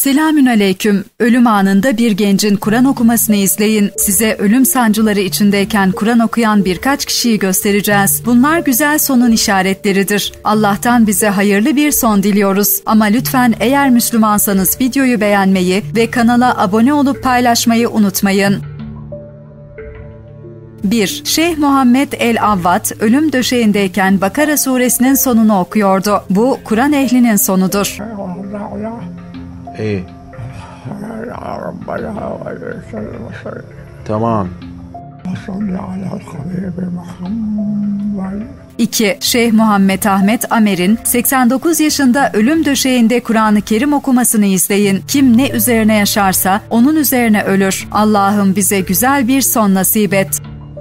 Selamünaleyküm. Ölüm anında bir gencin Kur'an okumasını izleyin. Size ölüm sancıları içindeyken Kur'an okuyan birkaç kişiyi göstereceğiz. Bunlar güzel sonun işaretleridir. Allah'tan bize hayırlı bir son diliyoruz. Ama lütfen eğer Müslümansanız videoyu beğenmeyi ve kanala abone olup paylaşmayı unutmayın. 1. Şeyh Muhammed el-Avvat ölüm döşeğindeyken Bakara suresinin sonunu okuyordu. Bu Kur'an ehlinin sonudur. Tamam. 2. Şeyh Muhammed Ahmet Amer'in 89 yaşında ölüm döşeğinde Kur'an-ı Kerim okumasını izleyin. Kim ne üzerine yaşarsa onun üzerine ölür. Allah'ım bize güzel bir son nasip et.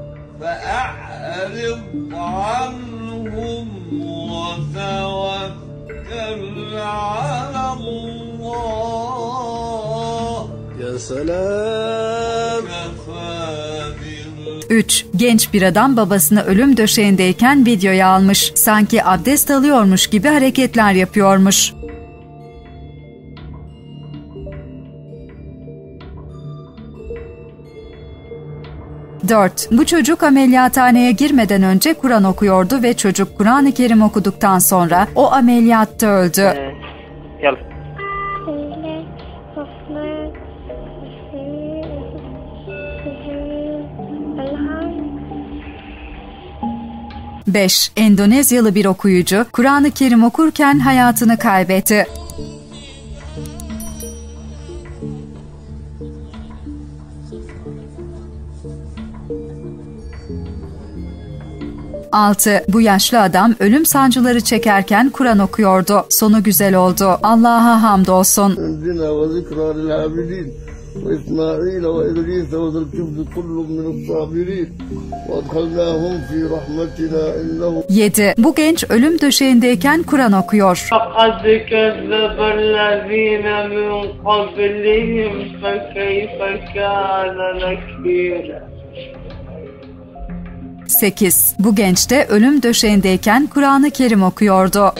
Ya selam. 3. Genç bir adam babasını ölüm döşeğindeyken videoya almış. Sanki abdest alıyormuş gibi hareketler yapıyormuş. 4. Bu çocuk ameliyathaneye girmeden önce Kur'an okuyordu ve çocuk Kur'an-ı Kerim okuduktan sonra o ameliyatta öldü. Yalla. 5. Endonezyalı bir okuyucu Kur'an-ı Kerim okurken hayatını kaybetti. 6. Bu yaşlı adam ölüm sancıları çekerken Kur'an okuyordu. Sonu güzel oldu. Allah'a hamdolsun. 7. Bu genç ölüm döşeğindeyken Kur'an okuyor. 8. Bu genç de ölüm döşeğindeyken Kur'an-ı Kerim okuyordu.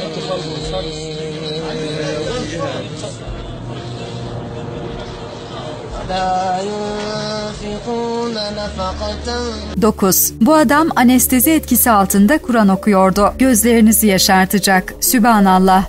9. Bu adam anestezi etkisi altında Kur'an okuyordu. Gözlerinizi yaşartacak. Sübhanallah.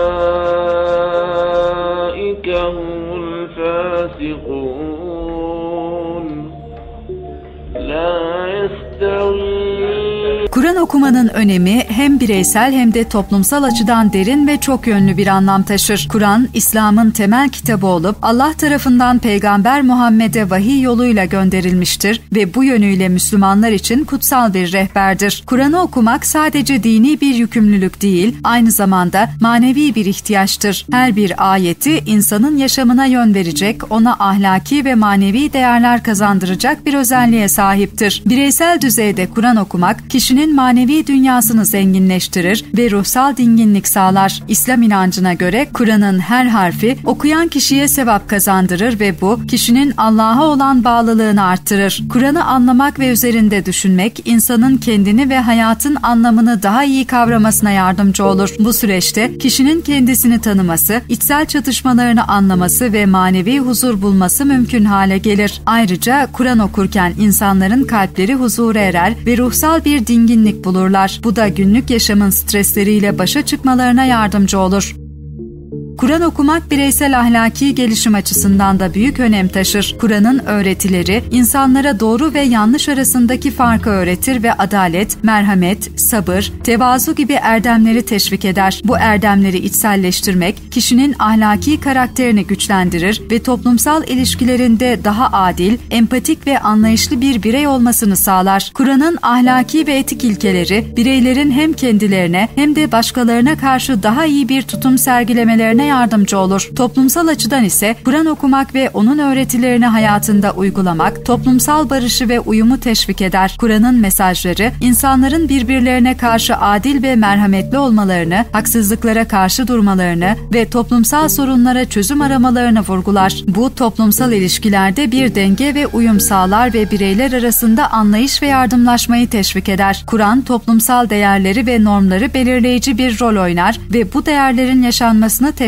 Kur'an okumanın önemi hem bireysel hem de toplumsal açıdan derin ve çok yönlü bir anlam taşır. Kur'an, İslam'ın temel kitabı olup Allah tarafından Peygamber Muhammed'e vahiy yoluyla gönderilmiştir ve bu yönüyle Müslümanlar için kutsal bir rehberdir. Kur'an'ı okumak sadece dini bir yükümlülük değil, aynı zamanda manevi bir ihtiyaçtır. Her bir ayeti insanın yaşamına yön verecek, ona ahlaki ve manevi değerler kazandıracak bir özelliğe sahiptir. Bireysel düzeyde Kur'an okumak, kişinin manevi dünyasını zenginleştirir ve ruhsal dinginlik sağlar. İslam inancına göre Kur'an'ın her harfi okuyan kişiye sevap kazandırır ve bu kişinin Allah'a olan bağlılığını arttırır. Kur'an'ı anlamak ve üzerinde düşünmek insanın kendini ve hayatın anlamını daha iyi kavramasına yardımcı olur. Bu süreçte kişinin kendisini tanıması, içsel çatışmalarını anlaması ve manevi huzur bulması mümkün hale gelir. Ayrıca Kur'an okurken insanların kalpleri huzura erer ve ruhsal bir dinginlik bulurlar. Bu da günlük yaşamın stresleriyle başa çıkmalarına yardımcı olur. Kur'an okumak bireysel ahlaki gelişim açısından da büyük önem taşır. Kur'an'ın öğretileri insanlara doğru ve yanlış arasındaki farkı öğretir ve adalet, merhamet, sabır, tevazu gibi erdemleri teşvik eder. Bu erdemleri içselleştirmek kişinin ahlaki karakterini güçlendirir ve toplumsal ilişkilerinde daha adil, empatik ve anlayışlı bir birey olmasını sağlar. Kur'an'ın ahlaki ve etik ilkeleri bireylerin hem kendilerine hem de başkalarına karşı daha iyi bir tutum sergilemelerine yardımcı olur. Toplumsal açıdan ise Kur'an okumak ve onun öğretilerini hayatında uygulamak toplumsal barışı ve uyumu teşvik eder. Kur'an'ın mesajları insanların birbirlerine karşı adil ve merhametli olmalarını, haksızlıklara karşı durmalarını ve toplumsal sorunlara çözüm aramalarını vurgular. Bu toplumsal ilişkilerde bir denge ve uyum sağlar ve bireyler arasında anlayış ve yardımlaşmayı teşvik eder. Kur'an toplumsal değerleri ve normları belirleyici bir rol oynar ve bu değerlerin yaşanmasını teşvik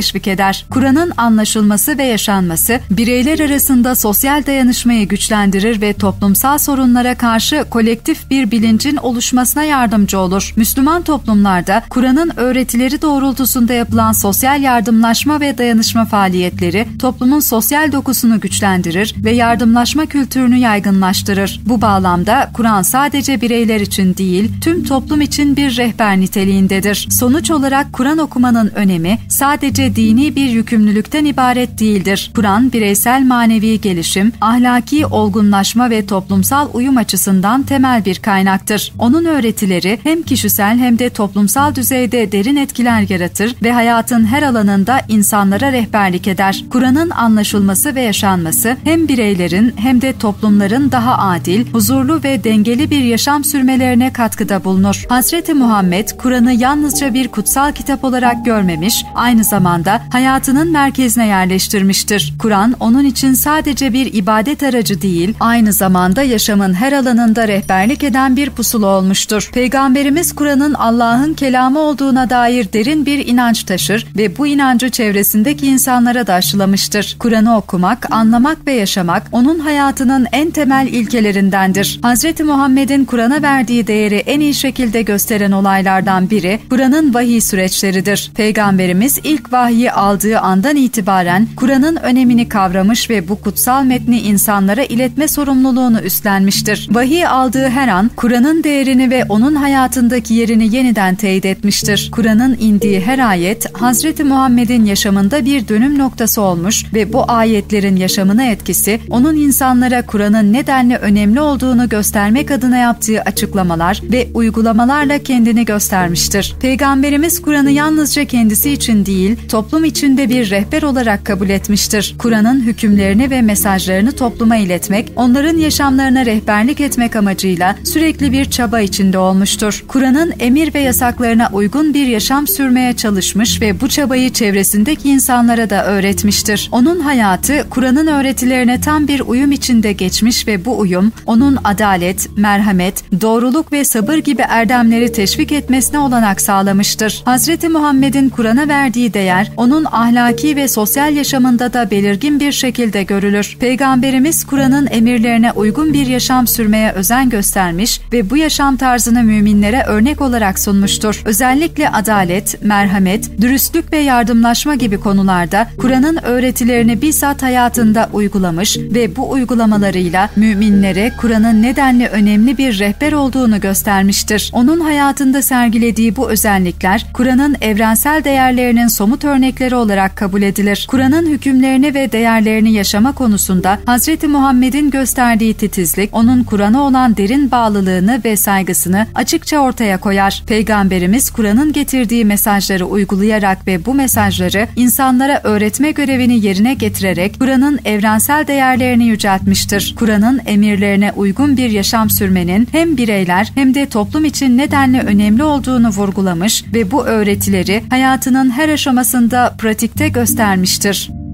teşvik eder. Kur'an'ın anlaşılması ve yaşanması, bireyler arasında sosyal dayanışmayı güçlendirir ve toplumsal sorunlara karşı kolektif bir bilincin oluşmasına yardımcı olur. Müslüman toplumlarda Kur'an'ın öğretileri doğrultusunda yapılan sosyal yardımlaşma ve dayanışma faaliyetleri toplumun sosyal dokusunu güçlendirir ve yardımlaşma kültürünü yaygınlaştırır. Bu bağlamda Kur'an sadece bireyler için değil, tüm toplum için bir rehber niteliğindedir. Sonuç olarak Kur'an okumanın önemi sadece dini bir yükümlülükten ibaret değildir. Kur'an, bireysel manevi gelişim, ahlaki olgunlaşma ve toplumsal uyum açısından temel bir kaynaktır. Onun öğretileri hem kişisel hem de toplumsal düzeyde derin etkiler yaratır ve hayatın her alanında insanlara rehberlik eder. Kur'an'ın anlaşılması ve yaşanması hem bireylerin hem de toplumların daha adil, huzurlu ve dengeli bir yaşam sürmelerine katkıda bulunur. Hazreti Muhammed, Kur'an'ı yalnızca bir kutsal kitap olarak görmemiş, aynı zamanda hayatının merkezine yerleştirmiştir. Kur'an, onun için sadece bir ibadet aracı değil, aynı zamanda yaşamın her alanında rehberlik eden bir pusula olmuştur. Peygamberimiz Kur'an'ın Allah'ın kelamı olduğuna dair derin bir inanç taşır ve bu inancı çevresindeki insanlara da aşılamıştır. Kur'an'ı okumak, anlamak ve yaşamak onun hayatının en temel ilkelerindendir. Hazreti Muhammed'in Kur'an'a verdiği değeri en iyi şekilde gösteren olaylardan biri Kur'an'ın vahiy süreçleridir. Peygamberimiz ilk vahyi aldığı andan itibaren Kur'an'ın önemini kavramış ve bu kutsal metni insanlara iletme sorumluluğunu üstlenmiştir. Vahiy aldığı her an Kur'an'ın değerini ve onun hayatındaki yerini yeniden teyit etmiştir. Kur'an'ın indiği her ayet Hazreti Muhammed'in yaşamında bir dönüm noktası olmuş ve bu ayetlerin yaşamına etkisi onun insanlara Kur'an'ın nedenle önemli olduğunu göstermek adına yaptığı açıklamalar ve uygulamalarla kendini göstermiştir. Peygamberimiz Kur'an'ı yalnızca kendisi için değil, toplum içinde bir rehber olarak kabul etmiştir. Kur'an'ın hükümlerini ve mesajlarını topluma iletmek, onların yaşamlarına rehberlik etmek amacıyla sürekli bir çaba içinde olmuştur. Kur'an'ın emir ve yasaklarına uygun bir yaşam sürmeye çalışmış ve bu çabayı çevresindeki insanlara da öğretmiştir. Onun hayatı Kur'an'ın öğretilerine tam bir uyum içinde geçmiş ve bu uyum onun adalet, merhamet, doğruluk ve sabır gibi erdemleri teşvik etmesine olanak sağlamıştır. Hazreti Muhammed'in Kur'an'a verdiği değer onun ahlaki ve sosyal yaşamında da belirgin bir şekilde görülür. Peygamberimiz Kur'an'ın emirlerine uygun bir yaşam sürmeye özen göstermiş ve bu yaşam tarzını müminlere örnek olarak sunmuştur. Özellikle adalet, merhamet, dürüstlük ve yardımlaşma gibi konularda Kur'an'ın öğretilerini bizzat hayatında uygulamış ve bu uygulamalarıyla müminlere Kur'an'ın nedenle önemli bir rehber olduğunu göstermiştir. Onun hayatında sergilediği bu özellikler Kur'an'ın evrensel değerlerinin somut örnekleri olarak kabul edilir. Kur'an'ın hükümlerini ve değerlerini yaşama konusunda Hazreti Muhammed'in gösterdiği titizlik, onun Kur'an'a olan derin bağlılığını ve saygısını açıkça ortaya koyar. Peygamberimiz Kur'an'ın getirdiği mesajları uygulayarak ve bu mesajları insanlara öğretme görevini yerine getirerek Kur'an'ın evrensel değerlerini yüceltmiştir. Kur'an'ın emirlerine uygun bir yaşam sürmenin hem bireyler hem de toplum için nedenle önemli olduğunu vurgulamış ve bu öğretileri hayatının her aşamasında pratikte göstermiştir.